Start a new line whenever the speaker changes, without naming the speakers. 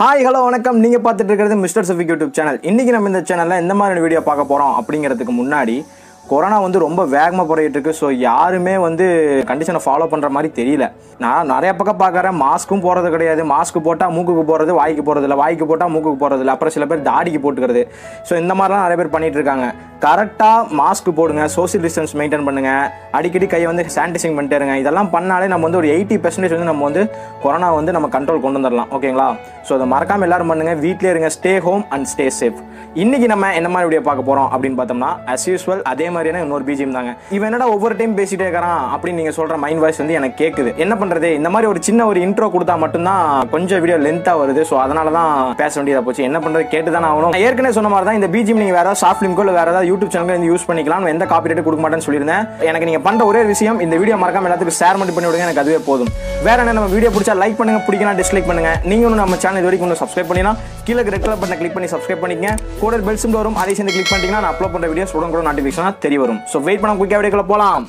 Hi hello வணக்கம். நீங்கள் பார்த்துட்டு இருக்கிறது மிஸ்டர் சஃபீக் யூடியூப் சேனல். இன்றைக்கி நம்ம இந்த சேனலில் எந்த மாதிரி வீடியோ பார்க்க போகிறோம் அப்படிங்கிறதுக்கு முன்னாடி கொரோனா ரொம்ப வேகமாக பரவிட்டு இருக்கு. ஸோ யாருமே கண்டிஷனை ஃபாலோ பண்ணுற மாதிரி தெரியல. நான் நிறைய பக்கம் பார்க்குறேன், மாஸ்க்கும் போகிறது கிடையாது. மாஸ்க் போட்டால் மூக்குக்கு போகிறது, வாய்க்கு போகிறது இல்லை, வாய்க்கு போட்டால் மூக்குக்கு போகிறது இல்லை, அப்புறம் சில பேர் தாடிக்கு போட்டுக்கிறது. ஸோ இந்த மாதிரிலாம் நிறைய பேர் பண்ணிகிட்டு இருக்காங்க. கரெக்டாக மாஸ்க் போடுங்க, சோஷியல் டிஸ்டன்ஸ் மெயின்டைன் பண்ணுங்கள், அடிக்கடி கையை சானிடைசிங் பண்ணிட்டே இருங்க. இதெல்லாம் பண்ணாலே நம்ம ஒரு 80% நம்ம கொரோனா நம்ம கண்ட்ரோல் கொண்டு வந்துடலாம். ஓகேங்களா? ஸோ அதை மறக்காமல் எல்லாரும் பண்ணுங்கள். வீட்டிலே இருங்க. Stay home and stay safe. இன்னைக்கு நம்ம என்ன மாதிரி வீடியோ பார்க்க போகிறோம் அப்படின்னு பார்த்தோம்னா, as usual அதே மாதிரியான இன்னொரு பிஜிஎம் தாங்க. இவன் என்னடா ஒவ்வொரு டைம் பேசிட்டே இருக்கிறான் அப்படின்னு நீங்கள் சொல்கிற மைண்ட் வாய்ஸ் எனக்கு கேட்குது. என்ன பண்ணுறது, இந்த மாதிரி ஒரு சின்ன ஒரு இன்ட்ரோ கொடுத்தா மட்டும்தான் கொஞ்சம் வீடியோ லென்த்தாக வருது. ஸோ அதனால தான் பேச வேண்டியதாக போச்சு. என்ன பண்ணுறது, கேட்டு தானே ஆகணும். ஏற்கனவே சொன்ன மாதிரி தான் இந்த பிஜிஎம் நீங்கள் வேறு ஏதாவது சாஃப்ட் லிங்கோ இல்லை வேறு ஏதாவது யூடியூப் சேனல் யூஸ் பண்ணிக்கலாம். எந்த காப்பிரைட் கொடுக்க மாட்டேன்னு சொல்லியிருந்தேன். எனக்கு நீங்கள் பண்ணுற ஒரே விஷயம், இந்த வீடியோ மறக்காம எல்லாத்துக்கும் ஷேர் பண்ணி விடுங்க. எனக்கு அதுவே போதும். வேற என்ன, நம்ம வீடியோ பிடிச்சா லைக் பண்ணுங்க, பிடிக்கலாம் டிஸ்லைக் பண்ணுங்க. நீங்க நம்ம சேனல் இது வரைக்கும் சப்ஸ்கிரைப் பண்ணினா கீழே ரெட் கலர் பட்டனை கிளிக் பண்ணி சப்ஸ்கிரைப் பண்ணிக்கங்க. கூட பெல் சிம்பிள் வரும், அதை சேர்ந்து கிளிக் பண்ணிட்டீங்கன்னா நான் அப்லோட் பண்ற வீடியோஸ் உடனே நோட்டிஃபிகேஷனா தெரிய வரும். ஸோ வெயிட் பண்ண குயிக்காக வீடியோக்குள்ள போலாம்.